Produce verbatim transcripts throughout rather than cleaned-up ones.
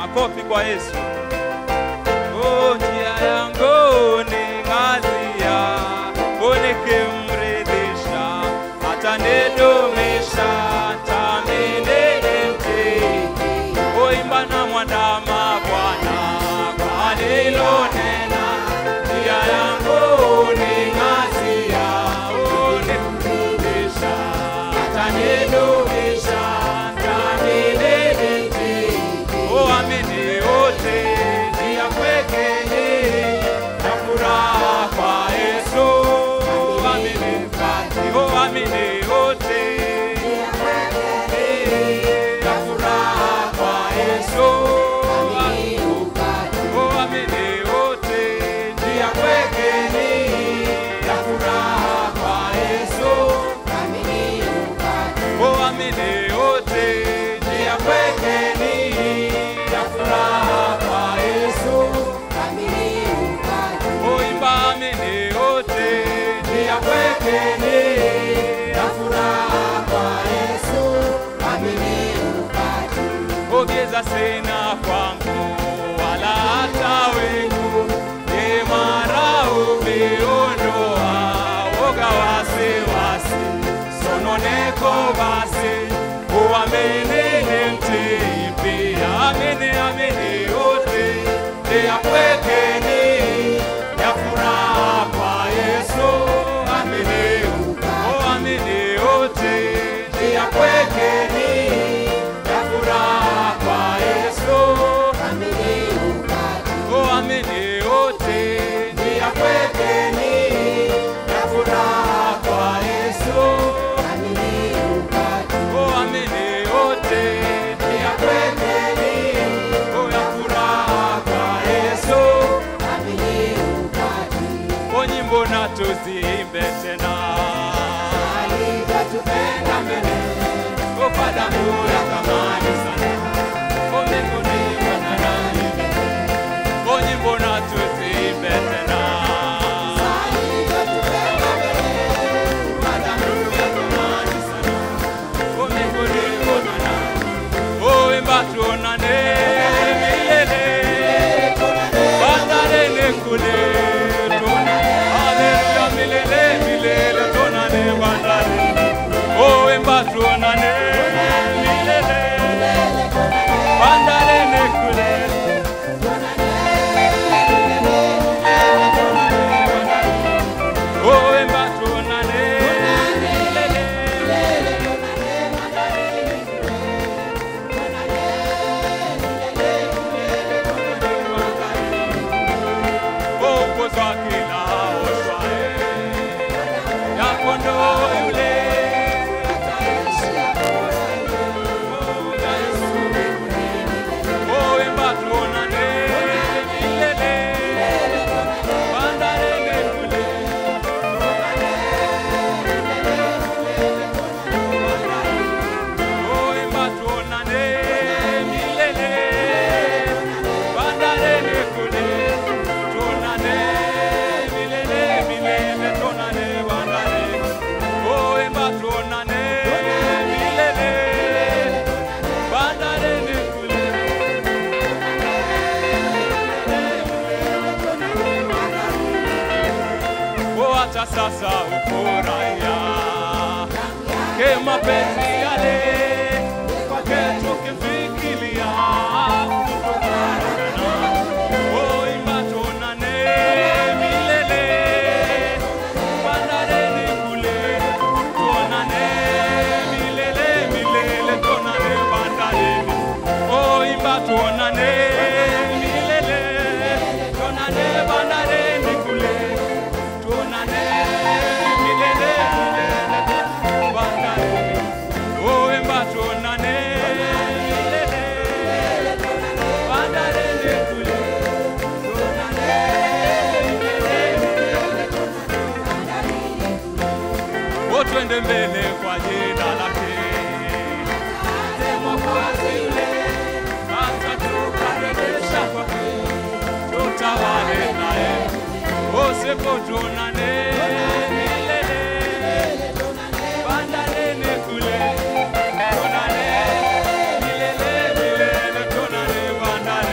Makofi kwa Yesu. Oh, njia yangu ni ngazia, unikimridhisha, hata nidumisha, tamilele. Oh, imba na mwandama Bwana, kwa alilonena. Njia yangu ni ngazia, unikimridhisha, hata nidumisha, tamilele. Oh, amini yote, njia pekee ya furaha kwa Yesu. Amini kati, oh amini yote, njia pekee ya furaha kwa Yesu. Oh amini yote, njia pekee ya furaha kwa Yesu. Oh amini yote, njia pekee ya furaha kwa Yesu. Oh imba amini yote, njia pekee ya furaha kwa Yesu. Oh giza sina kwangu wala hata wingu, imara umeondoa woga wasiwasi, sononeko basi uamini mtipi. Amini amini yote, njia pekee ya furaha kwa Yesu. Amini, oh amini yote, njia pekee ya furaha kwa Yesu. Oh amini yote, njia pekee ya furaha kwa Yesu. Oh amini yote, njia pekee oh ya furaha kwa Yesu. Oh nyimbo na tuziimbe tena, alitupenda mbele. Oh Bwana ya thamani sana, oh mbinguni Bwana nani. Oh nyimbo na tuziimbe tena, alitupenda mbele. Bwana ya thamani sana, oh mbinguni Bwana nani. Oh imba tuonane milele, bandarene kule. Haleluya milele milele, tuonane bandarene. Oh imba tuonane milele, bandarene kule. Oh imba tuonane milele, oh kwa kila oshwae ya kondoo yule. Oh imba tuonane milele, bandarene kule. Oh imba tuonane milele, bandarene kule. Tuonane milele milele, tuonane bandarene. Oh imba tuonane milele, bandarene kule. Oh hata sasa ufurahia ke mapenzi yale, kwake tukifikiria kutokana. Oh imba tuonane milele, bandarene kule. Tuonane milele milele, tuonane bandarene. Oh imba tuonane milele, tuonane bandarene kule. Tuonane milele milele, bandarene. Oh imba tuonane milele, bandarene kule. Tuonane milele milele, oh twende mbele kwa jina lake. Mwokozi yule atatukaribisha kwake, tutawale naye. Oh siku tuonane milele, bandarene kule. Tuonane milele milele, tuonane bandarene.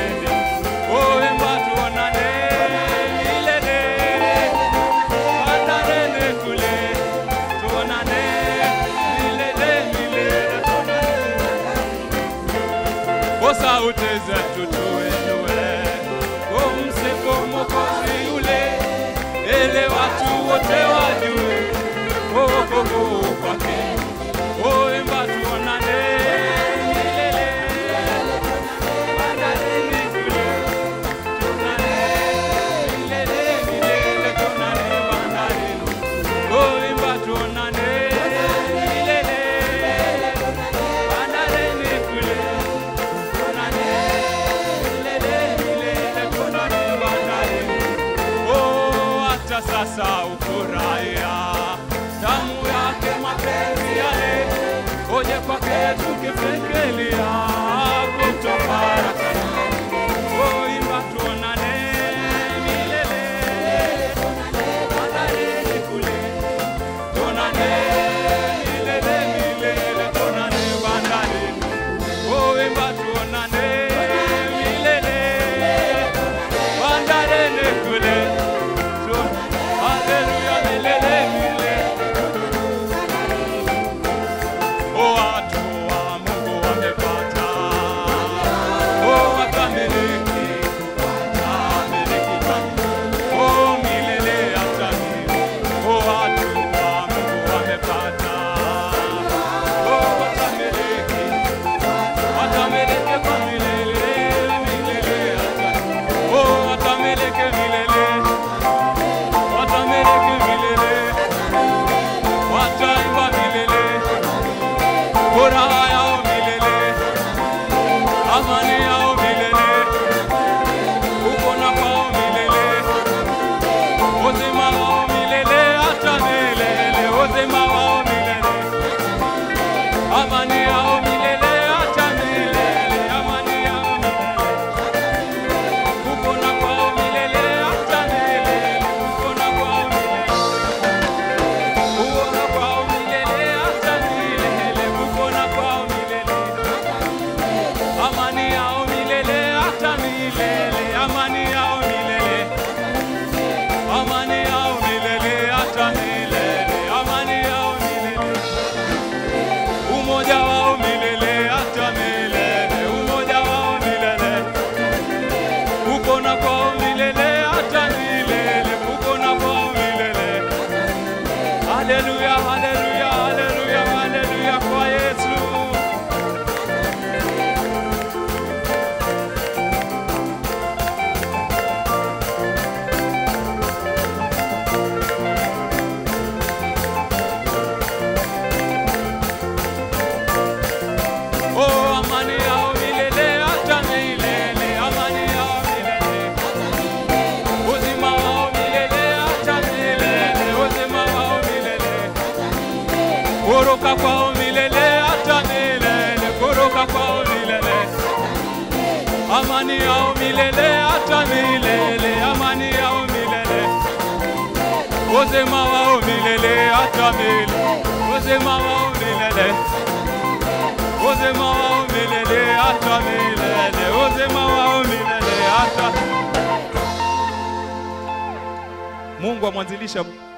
kwa sauti zetu tuinue, kumsifu Mwokozi yule, ili watu wote wajue wokovu kwake. Oh, imba tuonane milele, bandarini kule, tuonane milele milele, tuonane bandarini. Oh, imba tuonane milele, bandarini kule, tuonane milele milele, tuonane bandarini. Oh, hata sasa ufurahia damu yake mapenzi yale, oje kwake tukifikiria kutofaraka. Oh, imba tuonane milele, bandarini kule, tuonane milele milele, tuonane bandarini. Oh, imba tuonane milele, bandarini kule, haleluya milele milele. Oh, watu wa Mungu wamepata, oh, wakamiliki kupata, miliki kwa, oh, milele hata milele. Oh, watu wa Mungu wamepata, oh, wakamiliki, wakamiliki kwa milele, milele hata, oh, wakamiliki milele, wakamiliki milele, wataimba milele, furaha yao milele, amani yao milele, kupona kwao milele, uzima wao milele hata milele, uzima wao milele, amani yao milele hata milele, amani yao milele, kupona kwao milele hata milele, kupona kwao milele, kupona kwao milele hata milele, kupona kwao milele, amani yao milele hata milele, amani yao milele, amani yao milele hata milele, amani yao milele, umoja wao milele hata milele, umoja wao milele, kupona kwao milele hata milele, kupona kwao milele. Haleluya, haleluya, haleluya, haleluya kwa Yesu. Oh, amani yao milele hata milele, amani yao milele, uzima wao milele hata milele, uzima wao milele, kuruka kwao milele hata milele, kuruka kwao milele, amani yao milele hata milele, amani yao milele, uzima wao milele hata milele, uzima wao milele, uzima wao milele hata milele, uzima wao milele hata. Mungu amwanzilisha